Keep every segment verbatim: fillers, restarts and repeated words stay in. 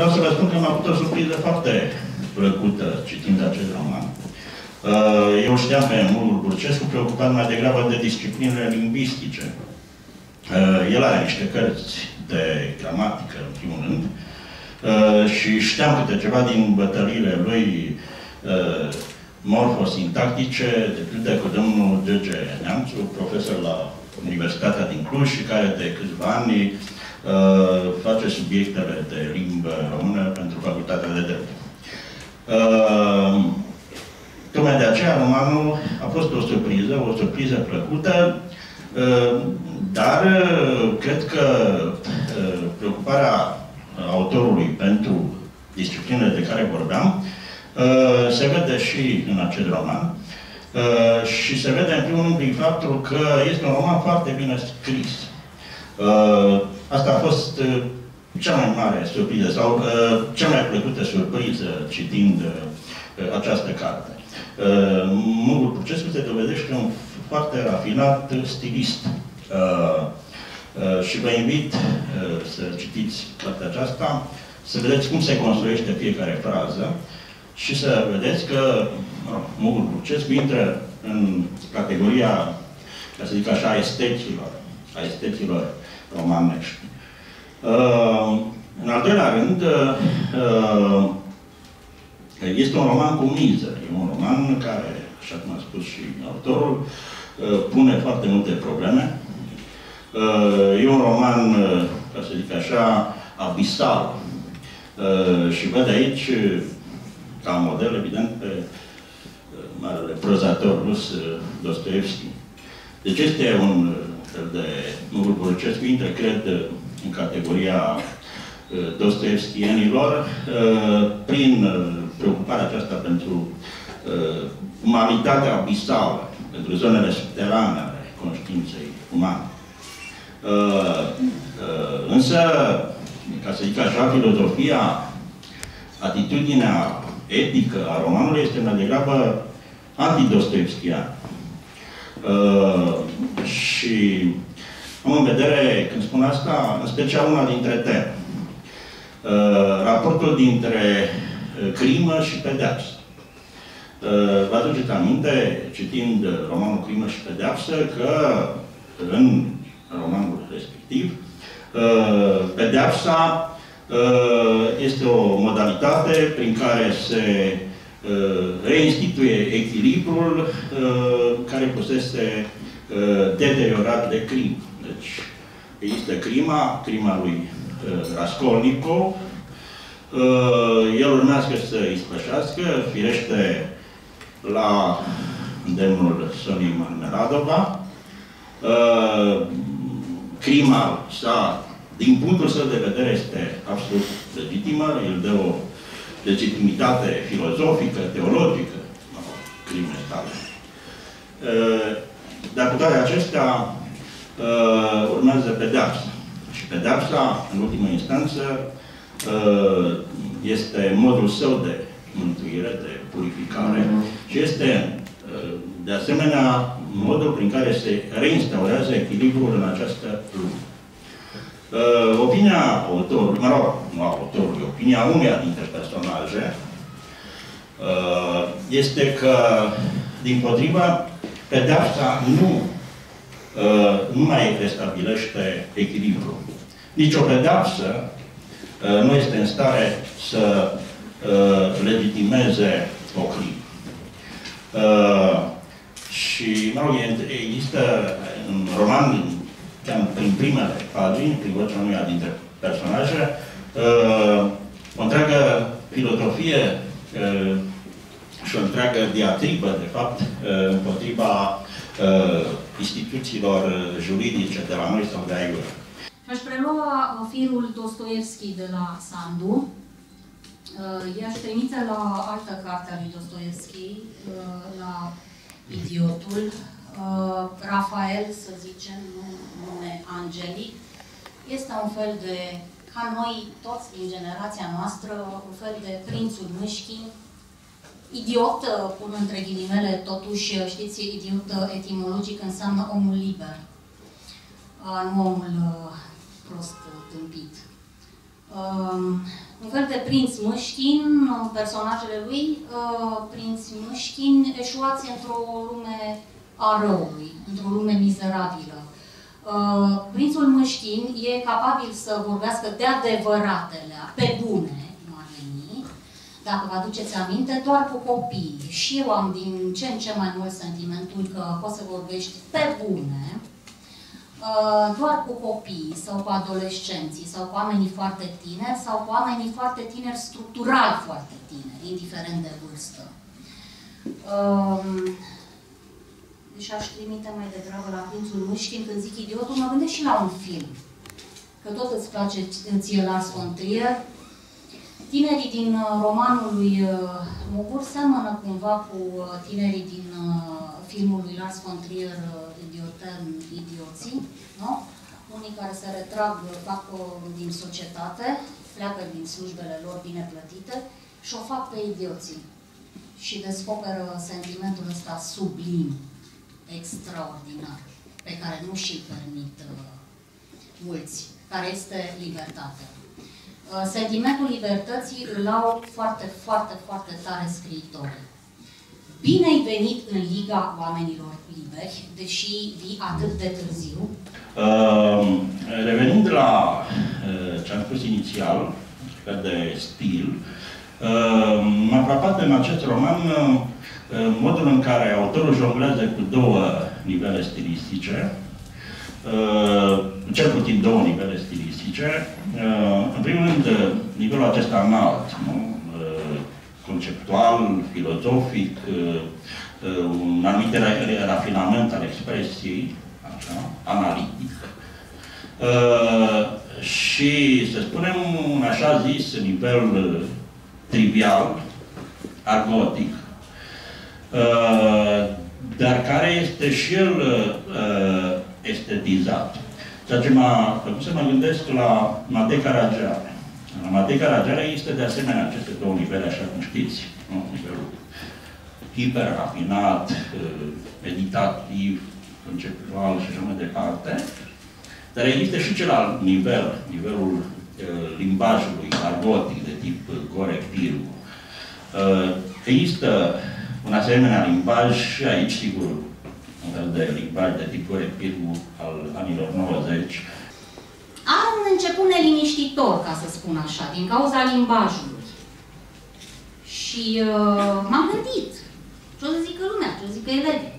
vreau să vă spun că m-a avut o surpriză foarte plăcută citind acest roman. Eu știam pe Mulul Burcescu preocupat mai degrabă de disciplinele lingvistice. El are niște cărți de gramatică, în primul rând, și știam câte ceva din bătăliile lui morfosintactice, de pildă cu domnul Gege Neamțu, profesor la Universitatea din Cluj și care de câțiva ani uh, face subiectele de limbă română pentru Facultatea de Drept. Uh, tocmai de aceea romanul a fost o surpriză, o surpriză plăcută, uh, dar uh, cred că uh, preocuparea autorului pentru disciplinele de care vorbeam uh, se vede și în acest roman. Uh, și se vede în primul rând prin faptul că este un roman foarte bine scris. Uh, asta a fost uh, cea mai mare surpriză, sau uh, cea mai plăcută surpriză citind uh, această carte. Uh, Mulul Burcescu se dovedește un foarte rafinat stilist. Uh, uh, și vă invit uh, să citiți cartea aceasta, să vedeți cum se construiește fiecare frază și să vedeți că Mulul Burcescu intră în categoria, ca să zic așa, a esteților, a esteților romanești. Uh, în al doilea rând, uh, este un roman cu miză. E un roman care, așa cum a spus și autorul, uh, pune foarte multe probleme. Uh, e un roman, uh, ca să zic așa, abisal. Uh, și văd aici, ca model, evident, pe marele prozator rus Dostoevski. Deci este un fel de... Mulul Burcescu intră, cred, în categoria dostoevskienilor prin preocuparea aceasta pentru umanitatea abisală, pentru zonele subterane ale conștiinței umane. Însă, ca să zic așa, filozofia, atitudinea etică a romanului este mai degrabă anti-dostoevskian. Uh, și am în vedere, când spun asta, în special una dintre teme. Uh, raportul dintre uh, crimă și pedeapsă. Uh, vă aduceți aminte, citind romanul Crimă și pedeapsă, că în romanul respectiv, uh, pedeapsa este o modalitate prin care se reinstituie echilibrul care fusese deteriorat de crimă. Deci există crima, crima lui Raskolnikov. El urmează să ispășească, firește la îndemnul Soniei Marmeladova. Crima sa, din punctul său de vedere, este absolut legitimă. El dă o legitimitate filozofică, teologică, crimei sale. Dar cu toate acestea, urmează pedeapsa. Și pedeapsa, în ultimă instanță, este modul său de mântuire, de purificare. Și este, de asemenea, modul prin care se reinstaurează echilibrul în această lume. Uh, opinia autorului, mă rog, nu autorului, opinia uneia dintre personaje uh, este că, dimpotrivă, pedeapsa nu, uh, nu mai restabilește echilibrul. Nici o pedeapsă uh, nu este în stare să uh, legitimeze o crimă. Uh, și, mă rog, există în roman, chiar prin primele pagini, prin vocea unuia dintre personaje, uh, o întreagă filozofie uh, și o întreagă diatribă, de fapt, uh, împotriva uh, instituțiilor juridice de la noi sau de aici. Aș prelua firul Dostoevski de la Sandu. Uh, I-aș trimite la altă carte a lui Dostoevski, uh, la Idiotul. Uh, Rafael, să zicem, nume angelic, este un fel de, ca noi toți din generația noastră, un fel de prințul Mâșchin, idiot, pun între ghilimele, totuși, știți, idiot etimologic înseamnă omul liber, uh, nu omul uh, prost tâmpit. Un fel de prinț Mâștin, personajele lui, prinț Mâștin, eșuați într-o lume a răului, într-o lume mizerabilă. Prințul Mâștin e capabil să vorbească de adevăratele, pe bune, nu ar veni, dacă vă aduceți aminte, doar cu copii. Și eu am din ce în ce mai mult sentimentul că poți să vorbești pe bune, doar cu copiii sau cu adolescenții sau cu oamenii foarte tineri sau cu oamenii foarte tineri, structural foarte tineri, indiferent de vârstă. Deci aș trimite mai degrabă la Prințul Mâștin. Când zic idiotul, mă gândesc și la un film. Că tot îți place ție Lars von Trier. Tinerii din romanul lui Mugur seamănă cumva cu tinerii din filmul lui Lars von Trier, Idioten, Idioții, nu? Unii care se retrag, fac din societate, pleacă din slujbele lor bine plătite și o fac pe idioții. Și descoperă sentimentul ăsta sublim, extraordinar, pe care nu și-l permit uh, mulți, care este libertatea. Uh, sentimentul libertății îl au foarte, foarte, foarte tare scriitorii. Bine ai venit în Liga Oamenilor Liberi, deși vii atât de târziu. Uh, revenind la uh, ce am spus inițial, de stil, uh, m-a frapat în acest roman uh, modul în care autorul jonglează cu două nivele stilistice, uh, cel puțin două nivele stilistice. Uh, în primul rând, nivelul acesta înalt, nu? Uh, conceptual, filozofic, uh, un anumit rafinament al expresiei, așa, analitic. Uh, și, să spunem, un așa zis nivel uh, trivial, argotic, Uh, dar care este și el uh, estetizat. Ceea ce m-a făcut să mă gândesc la Matei Caragiale. La Matei Caragiale este de asemenea aceste două nivele, așa cum știți. Nu? Nivelul hiper-rafinat, uh, meditativ, conceptual și așa mai departe. Dar există și celălalt nivel, nivelul uh, limbajului argotic de tip Gore-Pirgu. Uh, există un asemenea limbaj și aici, sigur, un fel de limbaj de tip Gore-Pirgu al anilor nouăzeci. Am un început neliniștitor, ca să spun așa, din cauza limbajului. Și uh, m-am gândit. Ce o să zică lumea, ce o să zică elevii.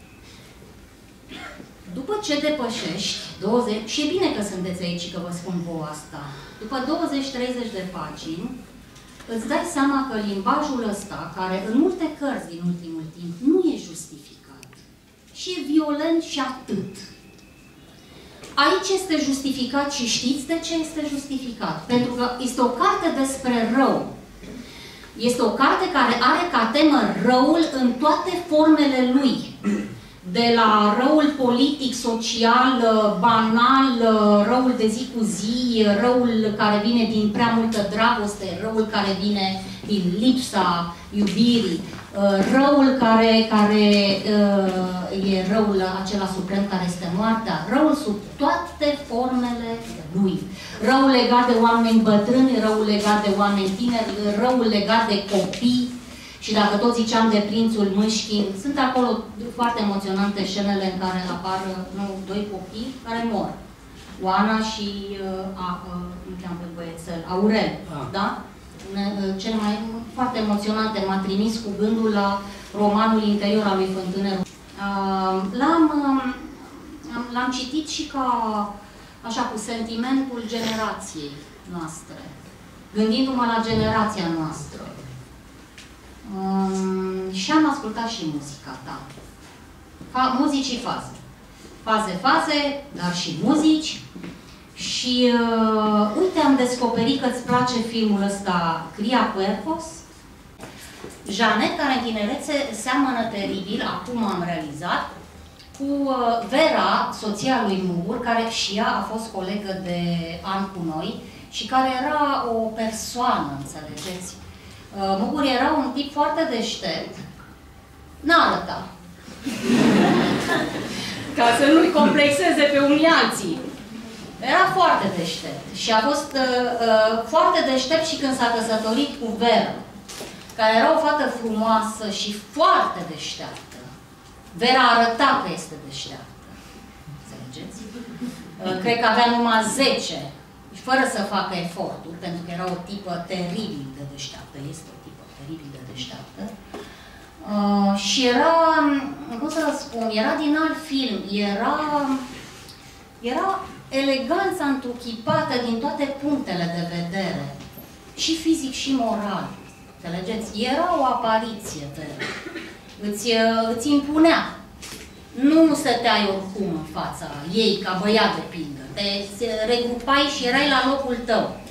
După ce depășești douăzeci, și e bine că sunteți aici că vă spun vouă asta, după douăzeci treizeci de pagini, îți dai seama că limbajul ăsta, care în multe cărți din ultimul timp nu e justificat, și e violent și atât. Aici este justificat și știți de ce este justificat? Pentru că este o carte despre rău. Este o carte care are ca temă răul în toate formele lui. De la răul politic, social, banal, răul de zi cu zi, răul care vine din prea multă dragoste, răul care vine din lipsa iubirii, răul care, care e răul acela suprem care este moartea, răul sub toate formele lui. Răul legat de oameni bătrâni, răul legat de oameni tineri, răul legat de copii. Și dacă tot ziceam de Prințul Mâștin, sunt acolo foarte emoționante scenele în care apar nu, doi copii care mor. Oana și a, a, nu cheam pe băiețel, Aurel, ah. Da? Cel mai foarte emoționante, m-a trimis cu gândul la romanul interior al lui Fântâne. L-am citit și ca, așa, cu sentimentul generației noastre, gândindu-mă la generația noastră. Um, și am ascultat și muzica ta. Fa muzici și faze. Faze, faze, dar și muzici. Și uh, uite, am descoperit că îți place filmul ăsta, Cria Cuerpos. Janet, care în tinerețe seamănă teribil, acum am realizat, cu uh, Vera, soția lui Mugur, care și ea a fost colegă de an cu noi și care era o persoană, înțelegeți? Mugur era un tip foarte deștept. N-arăta. Ca să nu-i complexeze pe unii alții. Era foarte deștept și a fost uh, uh, foarte deștept și când s-a căsătorit cu Vera, care era o fată frumoasă și foarte deșteaptă. Vera arăta că este deșteaptă. Înțelegeți? Uh, cred că avea numai zece, fără să facă eforturi, pentru că era o tipă teribil de deșteaptă. Este o tipă teribil de deșteaptă. Uh, și era, cum să spun, era din alt film. Era, era eleganța întruchipată din toate punctele de vedere. Și fizic și moral. Înțelegeți? Era o apariție, Vera. Îți, îți impunea. Nu stăteai oricum în fața ei, ca băiat de pildă. Te regrupai și erai la locul tău.